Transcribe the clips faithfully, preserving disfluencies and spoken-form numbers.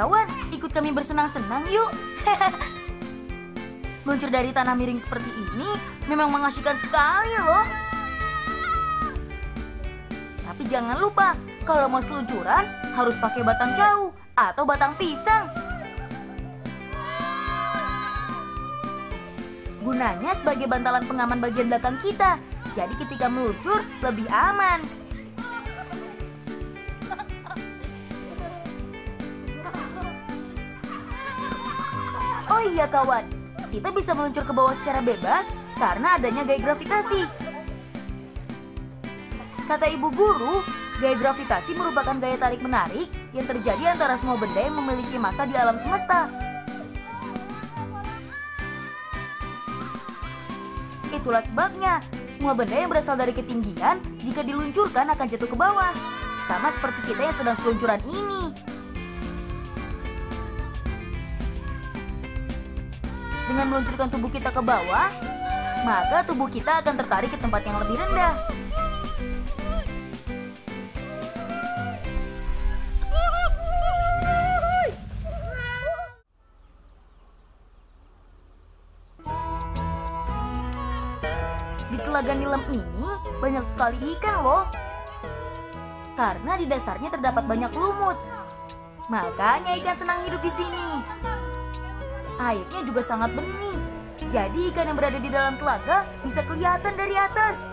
Kawan, ikut kami bersenang-senang yuk. Meluncur dari tanah miring seperti ini memang mengasyikkan sekali loh. Tapi jangan lupa, kalau mau seluncuran harus pakai batang jauh atau batang pisang. Gunanya sebagai bantalan pengaman bagian belakang kita. Jadi ketika meluncur lebih aman. Oh iya kawan, kita bisa meluncur ke bawah secara bebas karena adanya gaya gravitasi. Kata ibu guru, gaya gravitasi merupakan gaya tarik-menarik yang terjadi antara semua benda yang memiliki massa di alam semesta. Itulah sebabnya, semua benda yang berasal dari ketinggian jika diluncurkan akan jatuh ke bawah. Sama seperti kita yang sedang seluncuran ini. Dengan meluncurkan tubuh kita ke bawah, maka tubuh kita akan tertarik ke tempat yang lebih rendah. Di Telaga Nilem ini banyak sekali ikan loh. Karena di dasarnya terdapat banyak lumut. Makanya ikan senang hidup di sini. Airnya juga sangat bening. Jadi ikan yang berada di dalam telaga bisa kelihatan dari atas.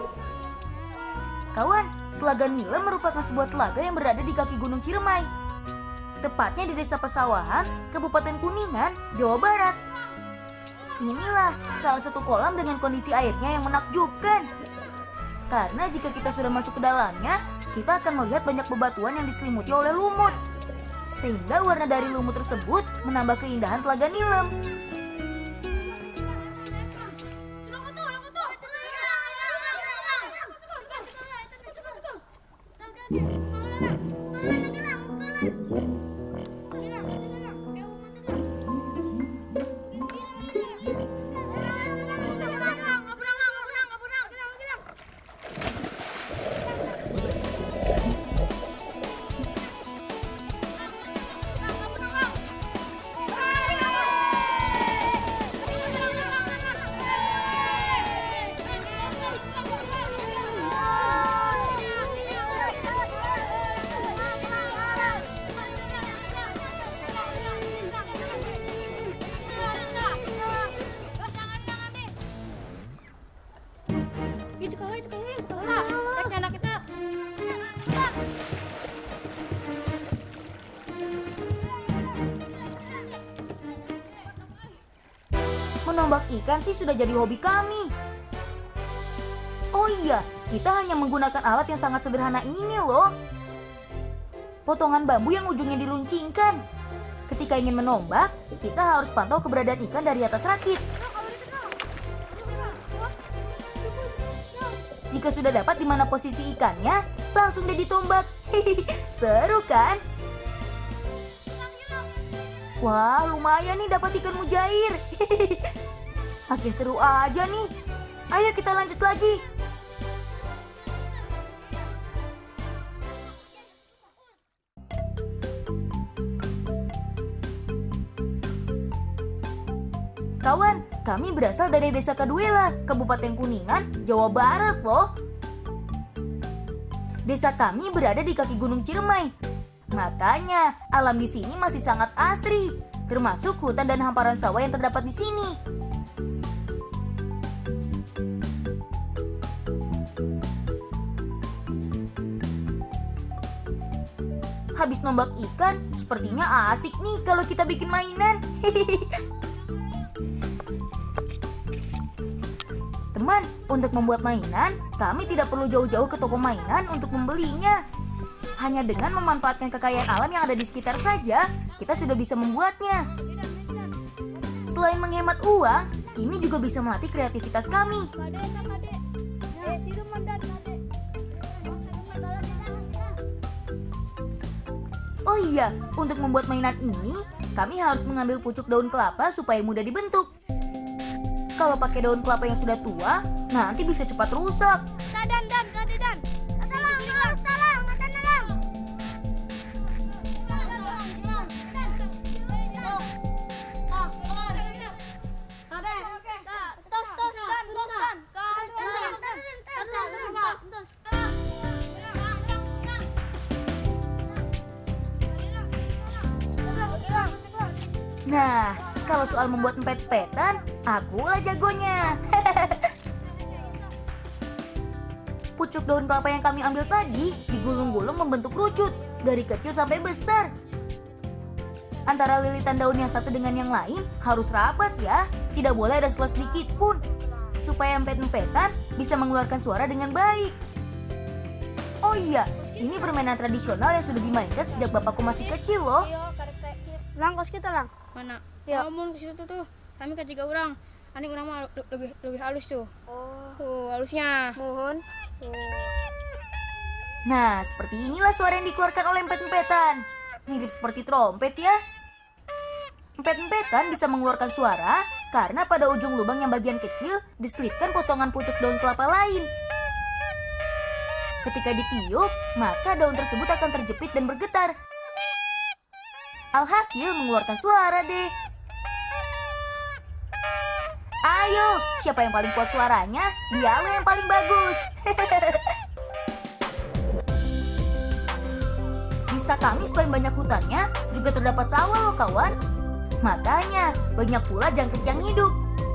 Kawan, Telaga Nilem merupakan sebuah telaga yang berada di kaki Gunung Ciremai. Tepatnya di Desa Pesawahan, Kabupaten Kuningan, Jawa Barat. Inilah salah satu kolam dengan kondisi airnya yang menakjubkan. Karena jika kita sudah masuk ke dalamnya, kita akan melihat banyak bebatuan yang diselimuti oleh lumut. Sehingga warna dari lumut tersebut menambah keindahan Telaga Nilem. Menombak ikan sih sudah jadi hobi kami. Oh iya, kita hanya menggunakan alat yang sangat sederhana ini loh. Potongan bambu yang ujungnya diluncingkan. Ketika ingin menombak, kita harus pantau keberadaan ikan dari atas rakit. Jika sudah dapat di mana posisi ikannya, langsung deh ditombak. Seru kan? Wah, lumayan nih dapat ikan mujair. Makin seru aja nih. Ayo kita lanjut lagi. Kawan, kami berasal dari Desa Kaduela, Kabupaten Kuningan, Jawa Barat loh. Desa kami berada di kaki Gunung Ciremai. Makanya, alam di sini masih sangat asri, termasuk hutan dan hamparan sawah yang terdapat di sini. Habis nombak ikan, sepertinya asik nih kalau kita bikin mainan. Teman, untuk membuat mainan, kami tidak perlu jauh-jauh ke toko mainan untuk membelinya. Hanya dengan memanfaatkan kekayaan alam yang ada di sekitar saja, kita sudah bisa membuatnya. Selain menghemat uang, ini juga bisa melatih kreativitas kami. Oh iya, untuk membuat mainan ini, kami harus mengambil pucuk daun kelapa supaya mudah dibentuk. Kalau pakai daun kelapa yang sudah tua, nanti bisa cepat rusak. Dan, dan, dan, dan. Tolong, tolong, tolong, tolong. Nah, kalau soal membuat empet-empetan, akulah jagonya. Pucuk daun kelapa yang kami ambil tadi digulung-gulung membentuk rucut, dari kecil sampai besar. Antara lilitan daun yang satu dengan yang lain harus rapat ya, tidak boleh ada sela sedikit pun. Supaya empet-empetan bisa mengeluarkan suara dengan baik. Oh iya, ini permainan tradisional yang sudah dimainkan sejak bapakku masih kecil loh. Lang, kos kita lang. Mana? Ya. Kamu ke situ tuh, tuh. Kami kan tiga orang. Ani orang mah lebih lebih halus tuh. Oh, Tuh, halusnya. mohon. Nah, seperti inilah suara yang dikeluarkan oleh empet-empetan. Mirip seperti trompet ya. Empet-empetan bisa mengeluarkan suara karena pada ujung lubang yang bagian kecil diselipkan potongan pucuk daun kelapa lain. Ketika ditiup, maka daun tersebut akan terjepit dan bergetar. Alhasil mengeluarkan suara deh. Ayo, siapa yang paling kuat suaranya, dialah yang paling bagus. Di desa kami selain banyak hutannya, juga terdapat sawah loh kawan. Makanya banyak pula jangkrik yang hidup.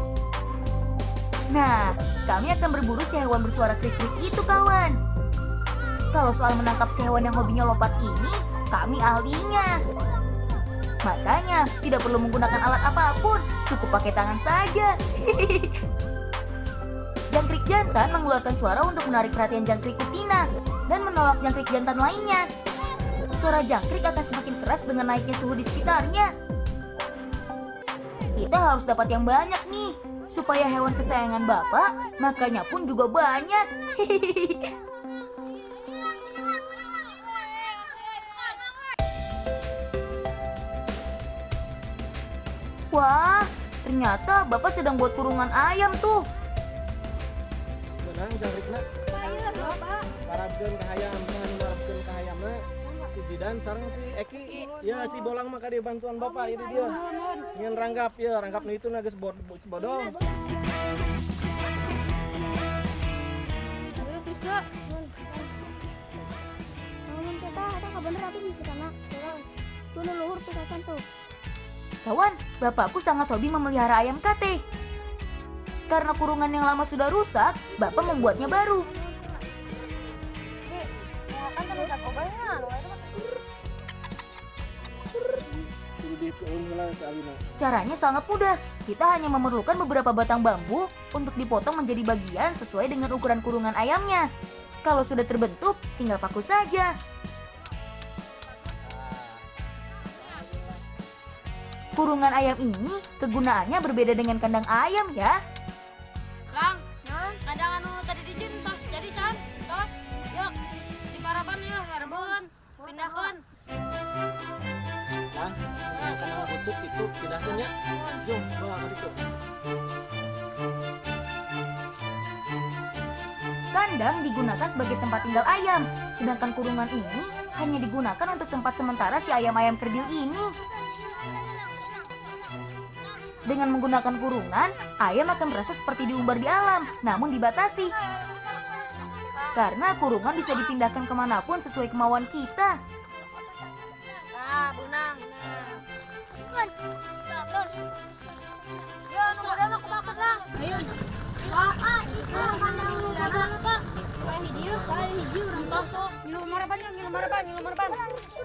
Nah, kami akan berburu si hewan bersuara krik-krik itu kawan. Kalau soal menangkap si hewan yang hobinya lompat ini, kami ahlinya. Makanya tidak perlu menggunakan alat apapun, cukup pakai tangan saja. Jangkrik jantan mengeluarkan suara untuk menarik perhatian jangkrik betina dan menolak jangkrik jantan lainnya. Suara jangkrik akan semakin keras dengan naiknya suhu di sekitarnya. Kita harus dapat yang banyak nih, supaya hewan kesayangan Bapak makannya pun juga banyak. Wah, ternyata Bapak sedang buat kurungan ayam tuh. Benang jangkrikna. Bayar, Bapak. Parabkeun ka hayam, jangan marabkeun ka hayamna. Si Jidan sareng si Eki. Ya si Bolang mah kade bantuan Bapak ini dia. Nyen ranggap ya, ranggap nu itu na geus bodong. Ayo, please, Kak. Ngomong kita, ada nggak bener tapi bisa tanah. Tuh leluhur tuh kan tuh. Kawan, bapakku sangat hobi memelihara ayam kate. Karena kurungan yang lama sudah rusak, bapak membuatnya baru. Kan kan udah kobalnya. Caranya sangat mudah. Kita hanya memerlukan beberapa batang bambu untuk dipotong menjadi bagian sesuai dengan ukuran kurungan ayamnya. Kalau sudah terbentuk, tinggal paku saja. Kurungan ayam ini kegunaannya berbeda dengan kandang ayam ya. Lang, kandang anu tadi dijin tos jadi can tos. Yuk, di paraban ya herbeun pindahkeun. Lang, kana butut itu pindahkeun nya. Jom, bawa ka ditu. Kandang digunakan sebagai tempat tinggal ayam, sedangkan kurungan ini hanya digunakan untuk tempat sementara si ayam-ayam kerdil ini. Dengan menggunakan kurungan, ayam akan merasa seperti diumbar di alam, namun dibatasi. Karena kurungan bisa dipindahkan kemanapun sesuai kemauan kita. Nah, bunang. Nah. Terus. Yo, kemudian aku makan lah. Ayo. Pak, itu kandang lu dagang Pak. Kayak hiji, kayak hiji urang tos tuh. Ngilu marapan, ngilu marapan, ngilu marapan.